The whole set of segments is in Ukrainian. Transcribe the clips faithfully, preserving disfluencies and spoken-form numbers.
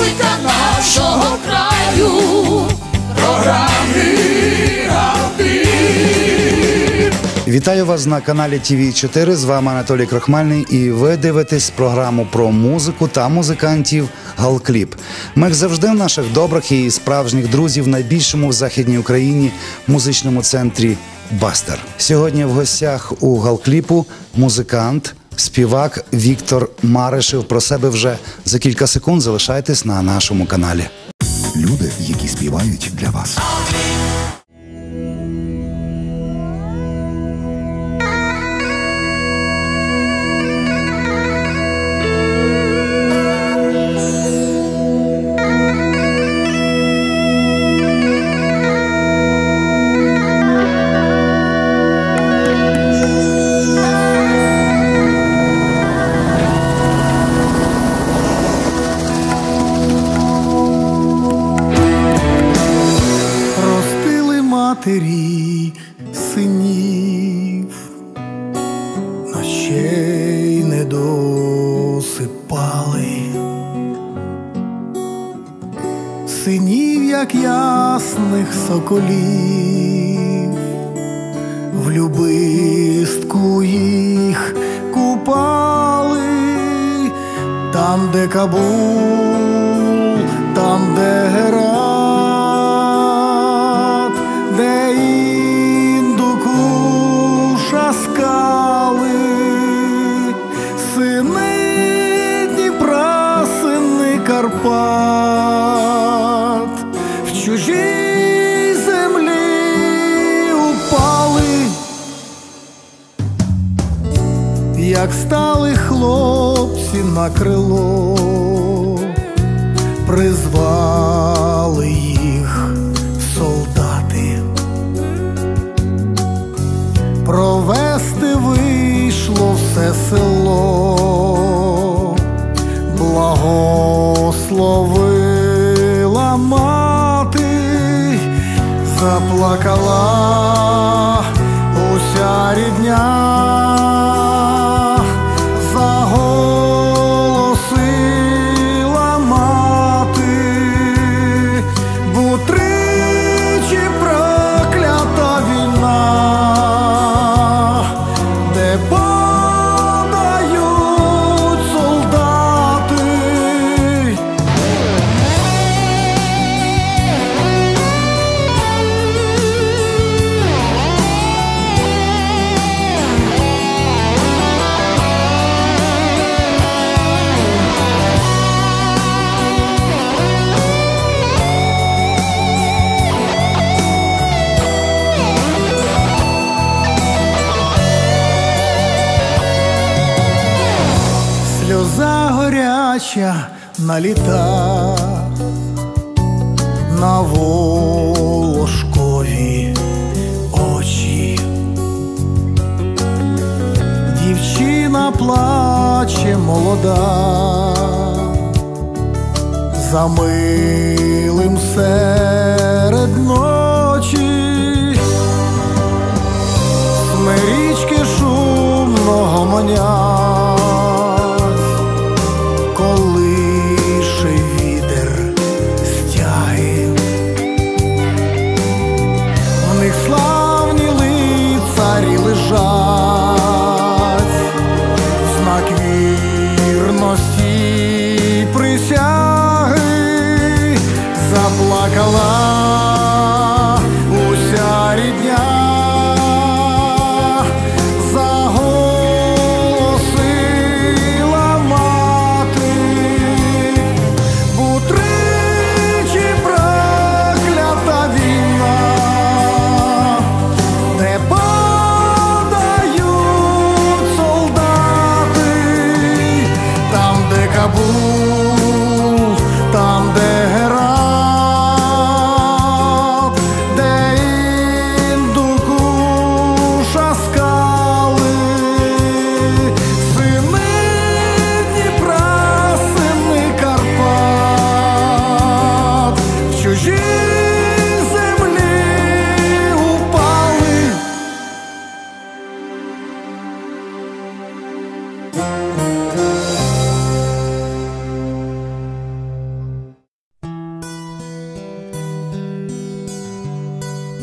музика нашого краю. Програмі Галкліп. Вітаю вас на каналі Ті Ві чотири, з вами Анатолій Крохмальний, і ви дивитесь програму про музику та музикантів «Галкліп». Ми, як завжди, в наших добрих і справжніх друзів в найбільшому в Західній Україні музичному центрі «Бастер». Сьогодні в гостях у «Галкліпу» музикант, співак Віктор Маришев. Про себе вже за кілька секунд. Залишайтесь на нашому каналі. Люди, які співають для вас. Матері синів ночей не досипали, синів, як ясних соколів, в любистку їх купали, там, де Кабул, там, де Герат, де Індукуша скали, сини Дніпра, сини Карпат, в чужій землі упали, як стали хлопці на крило, призвали їх солдати. Провести вийшло все село, благословила мати, заплакала уся рідня, заголосила мати, бо тричі проклята війна, де подають солдати. Сльоза горяча на літах, на волошкові очі. Дівчина плаче молода, за милим серед ночі. Смирічки шумно гомонять, колише вітер стяги. В них славні лицарі лежать, в знак вірності присяги. Заплакала уся рідня, заголосила мати, бо тричі проклята війна, де подають солдати, там, де Кабул, там, де Герат,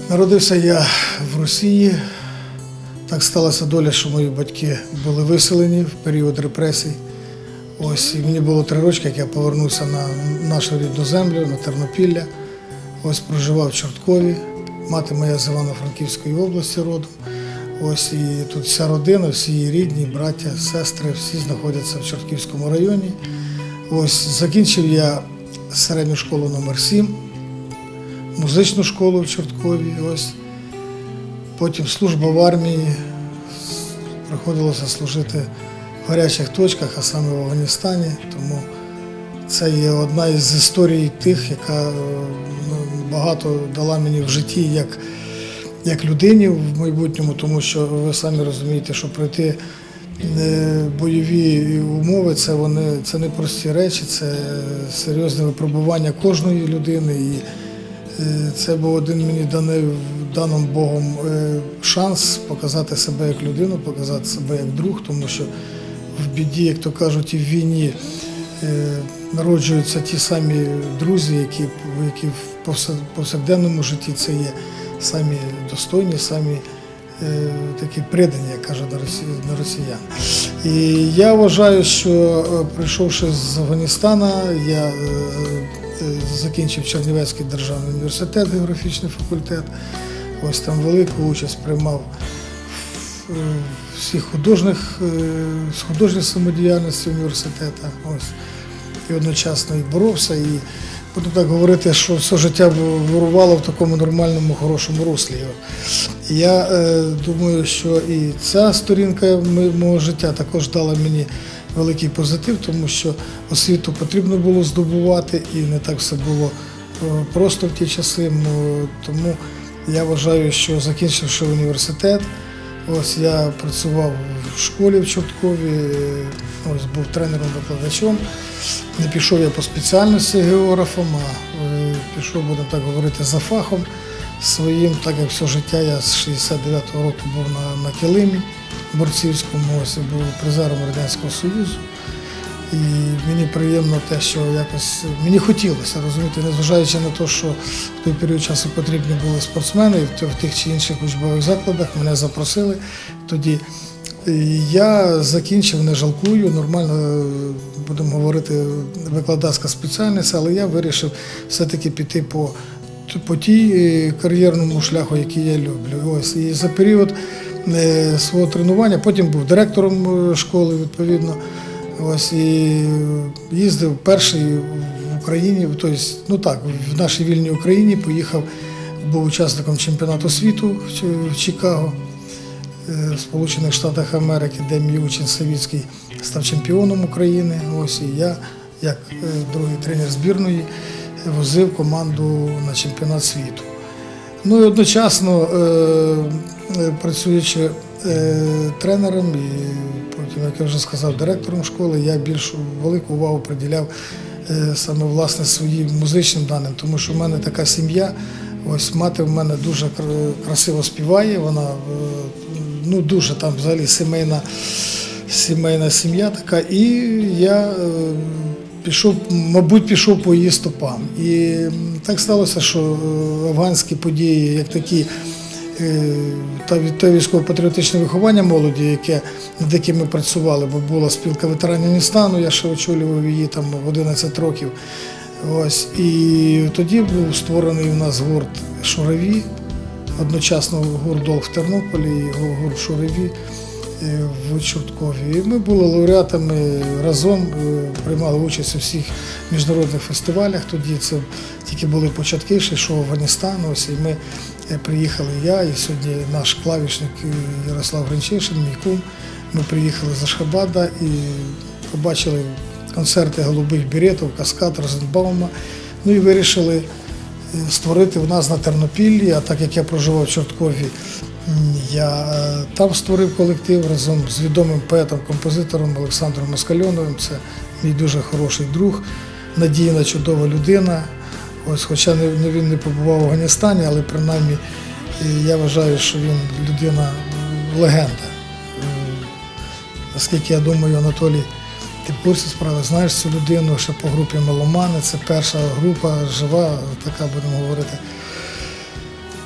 Народився я в Росії. Так сталася доля, що мої батьки були виселені в період репресій. Ось, і мені було три роки, як я повернувся на нашу рідну землю, на Тернопілля. Ось проживав в Чорткові. Мати моя з Івано-Франківської області родом. Ось, і тут вся родина, всі її рідні, браття, сестри, всі знаходяться в Чортківському районі. Ось, закінчив я середню школу номер сім, музичну школу в Чорткові. Ось. Потім служба в армії, приходилося служити в гарячих точках, а саме в Афганістані. Тому це є одна із історій тих, яка ну, багато дала мені в житті як, як людині в майбутньому, тому що ви самі розумієте, що пройти бойові умови це, вони, це не прості речі, це серйозне випробування кожної людини. І це був один мені даний даним Богом шанс показати себе як людину, показати себе як друг, тому що в біді, як то кажуть, і в війні народжуються ті самі друзі, які, які в повсякденному житті це є самі достойні, самі такі предані, як кажуть на росіян. І я вважаю, що прийшовши з Афганістана, я закінчив Чернівецький державний університет, географічний факультет. Ось там велику участь приймав в всіх художніх, з художньої самодіяльності університету. Ось. І одночасно і боровся, і буду так говорити, що все життя вирувало в такому нормальному, хорошому руслі. І я е, думаю, що і ця сторінка мого життя також дала мені великий позитив, тому що освіту потрібно було здобувати, і не так все було просто в ті часи. Тому я вважаю, що закінчивши університет, ось я працював в школі в Чорткові, ось був тренером-викладачом. Не пішов я по спеціальності географом, а пішов, будемо так говорити, за фахом своїм, так як все життя я з шістдесят дев'ятого року був на, на килимі борцівському, ось я був призером Радянського Союзу. І мені приємно те, що якось мені хотілося, розумієте, незважаючи на те, що в той період часу потрібні були спортсмени, в тих чи інших учбових закладах мене запросили тоді. І я закінчив, не жалкую, нормально, будемо говорити, викладацька спеціальність, але я вирішив все-таки піти по, по тій кар'єрному шляху, який я люблю. Ось. І за період свого тренування, потім був директором школи, відповідно. Ось, і їздив перший в Україні, тобто, ну так, в нашій вільній Україні поїхав, був учасником чемпіонату світу в Чикаго, в Сполучених Штатах Америки, де мій учень Савіцький став чемпіоном України. Ось, і я, як другий тренер збірної, возив команду на чемпіонат світу. Ну і одночасно, працюючи тренером і потім, як я вже сказав, директором школи, я більш велику увагу приділяв саме власне своїм музичним даним, тому що в мене така сім'я, ось мати в мене дуже красиво співає, вона ну дуже там взагалі сімейна, сімейна сім'я така, і я пішов, мабуть, пішов по її стопам. І так сталося, що афганські події, як такі, те військово-патріотичне виховання молоді, яке, над яким ми працювали, бо була спілка ветеранів Афганістану, я ще очолював її там в одинадцять років. Ось. І тоді був створений у нас гурт «Шураві», одночасно гурт «Долг» в Тернополі і гурт «Шураві» в Чорткові. І ми були лауреатами разом, приймали участь у всіх міжнародних фестивалях. Тоді це тільки були початки, ще йшов Афганістан. Ось, і ми приїхали, я і сьогодні наш клавішник Ярослав Гринчишин, мій кум. Ми приїхали з Ашхабада і побачили концерти «Голубих беретів», «Каскад», Розенбаума. Ну і вирішили створити в нас на Тернопіллі, а так як я проживав в Чорткові, я там створив колектив разом з відомим поетом-композитором Олександром Москальоновим. Це мій дуже хороший друг, надійна, чудова людина. Ось, хоча не, він не побував в Афганістані, але принаймні я вважаю, що він людина легенда. Наскільки я думаю, Анатолій, ти в курсі справи, знаєш цю людину, ще по групі «Меломани», це перша група, жива, така, будемо говорити,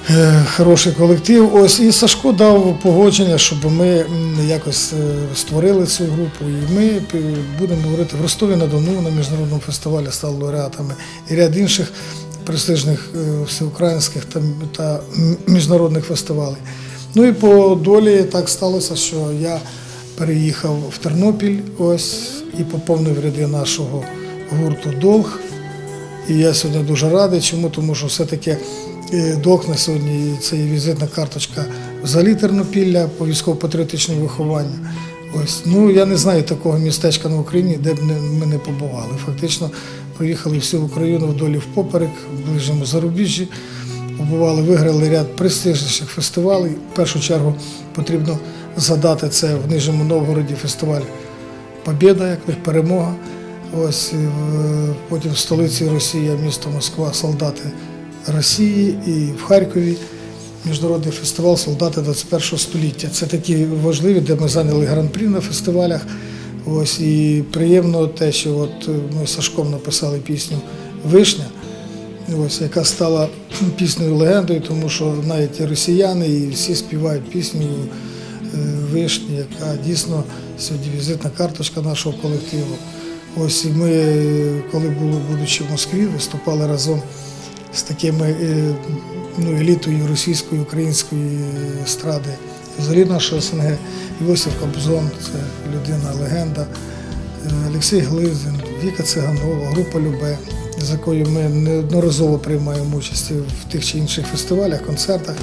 Е, Хороший колектив. Ось і Сашко дав погодження, щоб ми м, якось е, створили цю групу. І ми пі- будемо говорити в Ростові-на-Дону на міжнародному фестивалі стали лауреатами і ряд інших престижних е, всеукраїнських та, та м- міжнародних фестивалів. Ну і по долі так сталося, що я переїхав в Тернопіль ось і поповнив ряди нашого гурту «Долг». І я сьогодні дуже радий. Чому? Тому що все-таки е, «Долг» на сьогодні це є візитна карточка взагалі Тернопілля по військово-патріотичному вихованню. Ось. Ну, я не знаю такого містечка на Україні, де б не, ми не побували. Фактично проїхали всю Україну вдолі впоперек, в ближньому зарубіжжі. Побували, виграли ряд престижних фестивалів. В першу чергу потрібно згадати це в Нижньому Новгороді фестиваль «Побєда», як їх перемога. Ось в- потім в столиці Росії, місто Москва, солдати Росії, і в Харкові міжнародний фестиваль «Солдати двадцять першого століття». Це такі важливі, де ми зайняли гран-прі на фестивалях. Ось і приємно те, що от ми з Сашком написали пісню «Вишня», ось, яка стала піснею легендою, тому що навіть і росіяни, і всі співають пісню е, «Вишні», яка дійсно сьогодні візитна карточка нашого колективу. Ось і ми, коли були, будучи в Москві, виступали разом з такими е, ну, елітою російської, української естради, взагалі нашого СНГ. Йосиф Кобзон, це людина-легенда, е, Олексій Глизин, Віка Циганова, група «Любе», з якою ми неодноразово приймаємо участь в тих чи інших фестивалях, концертах.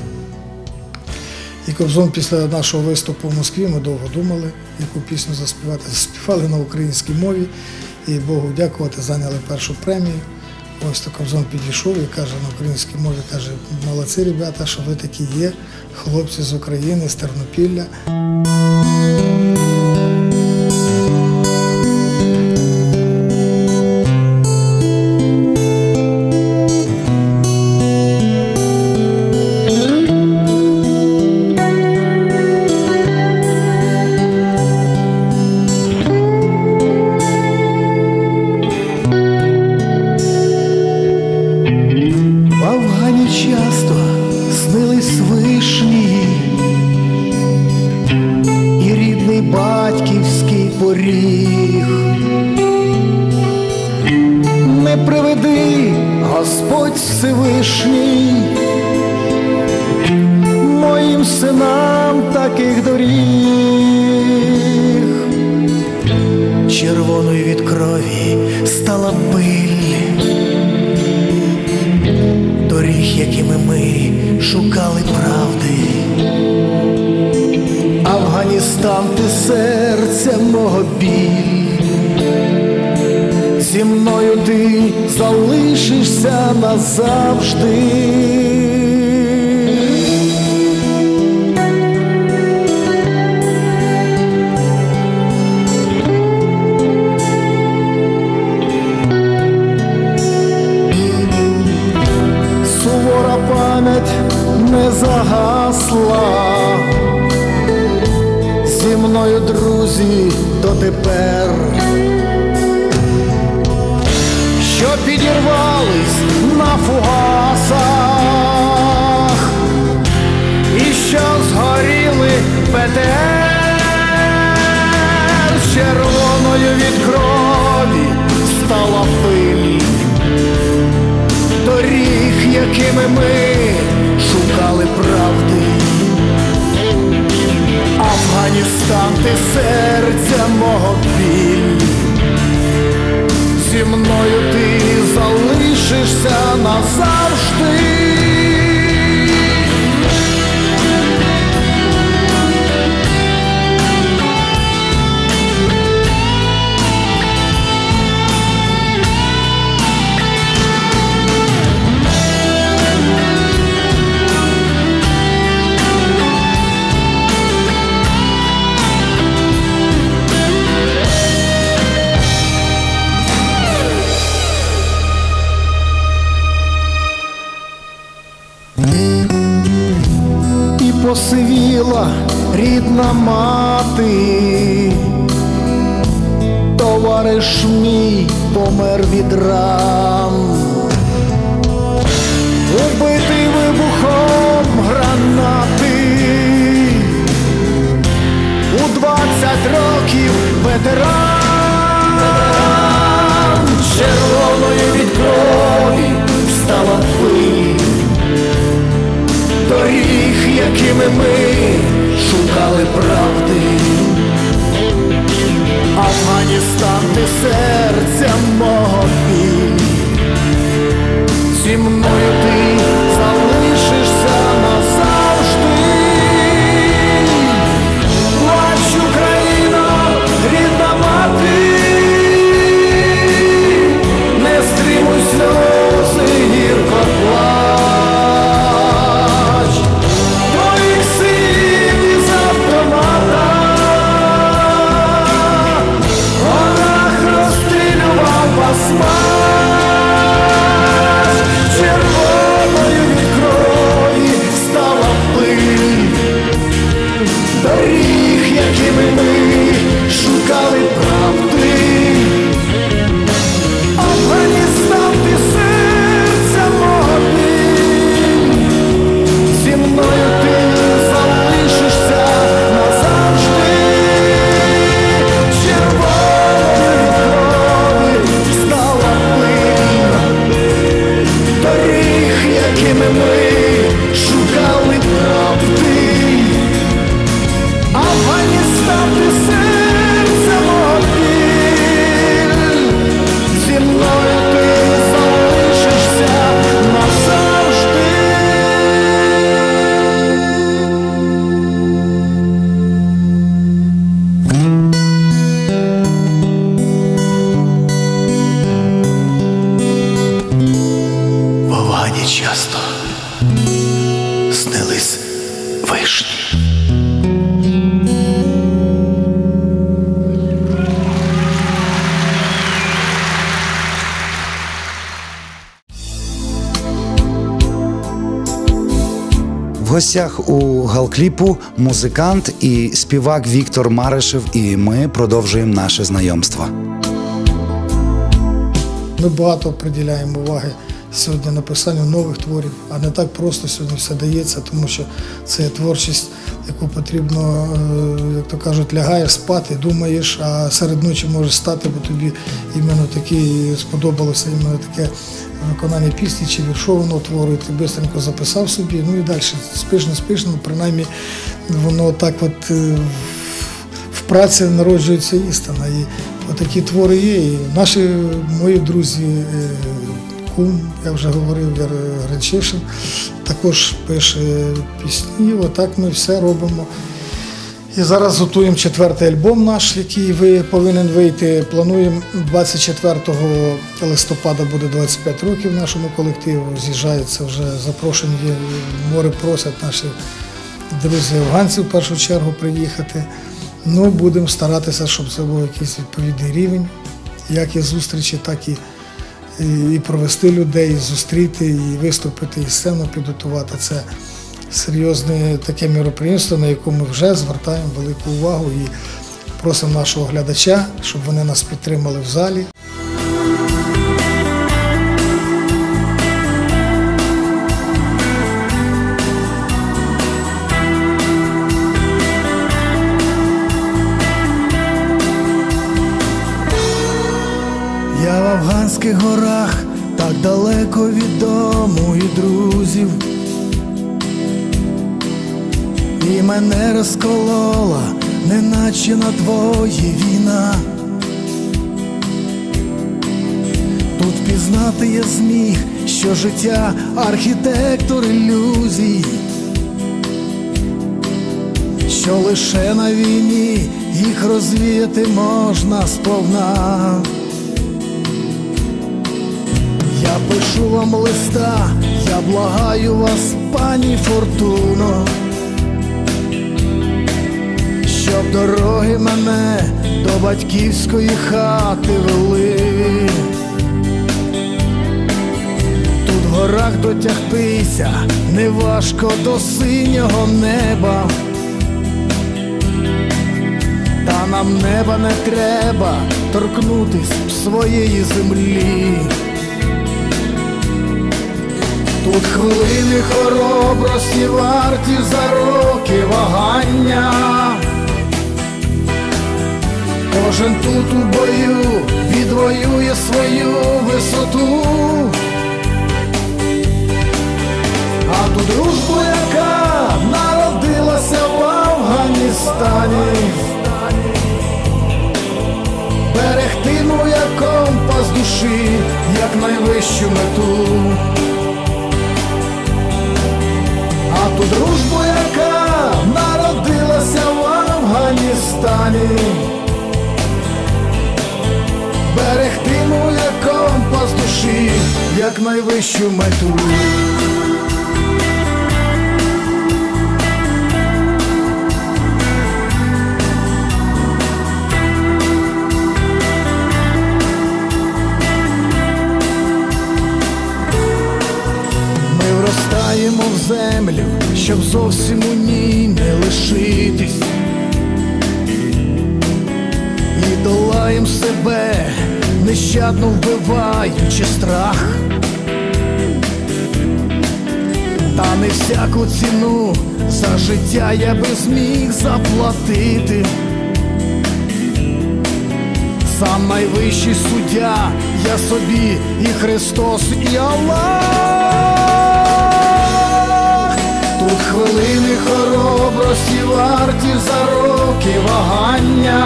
І Кобзон після нашого виступу в Москві, ми довго думали, яку пісню заспівати. Заспівали на українській мові і Богу дякувати, зайняли першу премію. Ось то Кобзон підійшов і каже на українській мові, каже: молодці, ребята, що ви такі є, хлопці з України, з Тернопілля. В Афгані часто снились вишні і рідний батьківський поріг. Не приведи, Господь Всевишній, моїм синам таких доріг. Червоною від крові стала пиль доріг, якими ми шукали правди. Афганістан, ти серця мого біль, зі мною ти залишишся назавжди. Сувора пам'ять не загасла, зі мною, друзі, дотепер, що підірвались на фугасах і що згоріли в Б Т Р. Червоною від крові стала пиль доріг, якими ми шукали правди. Афганістан, ти серця мого біль, зі мною ти залишишся назавжди. Посивіла рідна мати, товариш мій помер від ран, убитий вибухом гранати. У двадцять років ветеран, червоною від крові стала пиль доріг, якими ми шукали правди. Афганістан, ти серця мого біль, зі мною ти залишишся назавжди. Плач, Україно, рідна мати, не стримуй сльози, гірко плач. Твоїх синів із автомата ворог розстрілював басмач. Червоною від крові стала пиль доріг, якими ми шукали правди. Афганістан, ти серця мого біль, зі мною ти залишишся назавжди. Червоною від крові стала пиль доріг, якими ми шукали правди. Афганістан, ти серця мого біль, зі мною ти залишишся назавжди. В Афгані часто снились вишні. В гостях у Галкліпу музикант і співак Віктор Маришев, і ми продовжуємо наше знайомство. Ми багато приділяємо уваги сьогодні написанню нових творів, а не так просто сьогодні все дається, тому що це творчість, яку потрібно, як то кажуть, лягаєш спати, думаєш, а серед ночі можеш стати, бо тобі іменно такі сподобалося іменно таке виконання пісні чи віршованого твору, і ти бистренько записав собі, ну і далі спиш, не спиш, ну принаймні воно так от в праці народжується істина. І отакі твори є. І наші мої друзі, кум, я вже говорив, Гринчишин, також пише пісні, отак ми все робимо. І зараз готуємо четвертий альбом наш, який ви повинен вийти. Плануємо двадцять четвертого листопада буде двадцять п'ять років нашому колективу. З'їжджаються вже запрошені, море просять наші друзі афганці в першу чергу приїхати. Ну, будемо старатися, щоб це був якийсь відповідний рівень, як і зустрічі, так і, і, і провести людей, і зустріти, і виступити, і сцену підготувати. Це серйозне таке міроприємство, на яке ми вже звертаємо велику увагу і просимо нашого глядача, щоб вони нас підтримали в залі. Я в афганських горах, так далеко від дому і друзів, і мене розколола, неначе на двоє війна. Тут пізнати я зміг, що життя архітектор ілюзій, що лише на війні їх розвіяти можна сповна. Я пишу вам листа, я благаю вас, пані Фортуно, щоб дороги мене до батьківської хати вели. Тут в горах дотягтися неважко до синього неба, та нам неба не треба торкнутись своєї землі. Тут хвилини хороші хоробрості варті за роки вагання. Кожен тут у бою відвоює свою висоту. А ту дружбу, яка народилася в Афганістані, берегтиму як компас душі, як найвищу мету. А ту дружбу, яка народилася в Афганістані, берегтиму як компас душі, як найвищу мету. Вростаємо в землю, щоб зовсім у ній не лишитись, і долаєм себе, нещадно вбиваючи страх. Та не всяку ціну за життя я би зміг заплатити. Сам найвищий суддя, я собі і Христос, і Аллах. Тут хвилини хоробрості варті за роки вагання.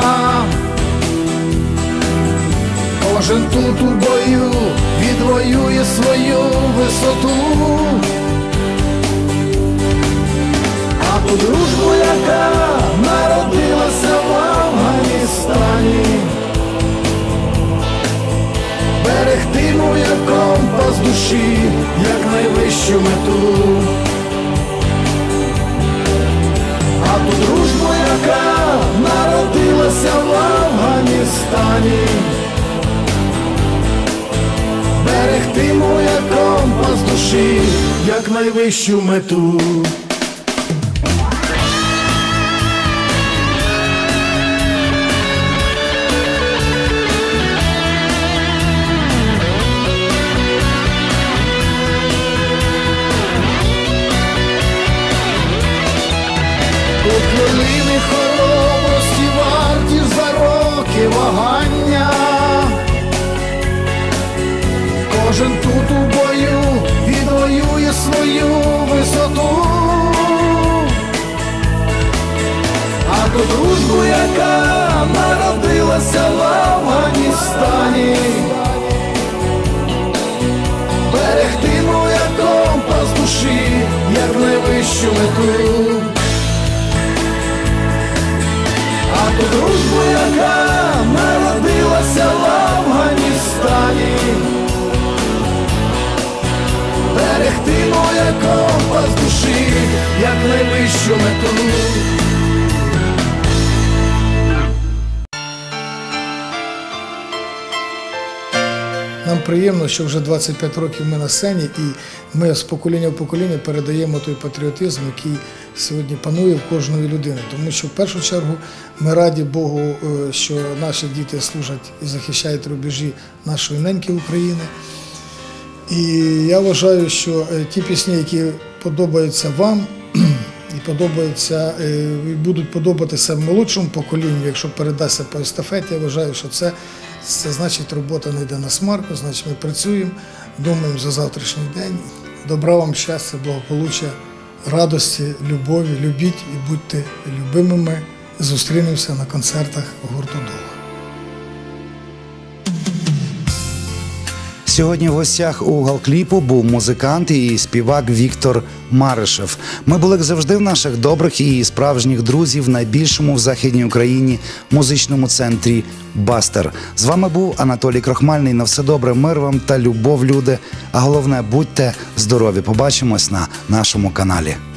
Кожен тут у бою відвоює свою висоту. А ту дружбу, яка народилася в Афганістані, берегтиму як компас душі, як найвищу мету. А ту дружбу, яка народилася в Афганістані, берегтиму як компас душі, як найвищу мету. Тут хвилини хоробрості варті за роки вагання. Кожен тут у бою відвоює свою висоту. А ту дружбу, яка народилася в Афганістані, берегтиму як компас душі, як найвищу мету. А ту дружбу, яка народилася в Афганістані, берегтиму як компас душі, як найвищу мету. Нам приємно, що вже двадцять п'ять років ми на сцені, і ми з покоління в покоління передаємо той патріотизм, який сьогодні панує в кожної людини. Тому що в першу чергу ми раді Богу, що наші діти служать і захищають рубежі нашої неньки України. І я вважаю, що ті пісні, які подобаються вам і подобаються, і будуть подобатися молодшому поколінню, якщо передасться по естафеті, я вважаю, що це Це значить, робота не йде на смарку, значить ми працюємо, думаємо за завтрашній день. Добра вам щастя, благополуччя, радості, любові, любіть і будьте любимими. Зустрінемося на концертах гурту «Дух». Сьогодні в гостях у Галкліпу був музикант і співак Віктор Маришев. Ми були, як завжди, в наших добрих і справжніх друзів в найбільшому в Західній Україні музичному центрі «Бастер». З вами був Анатолій Крохмальний. На все добре, мир вам та любов, люди. А головне, будьте здорові. Побачимось на нашому каналі.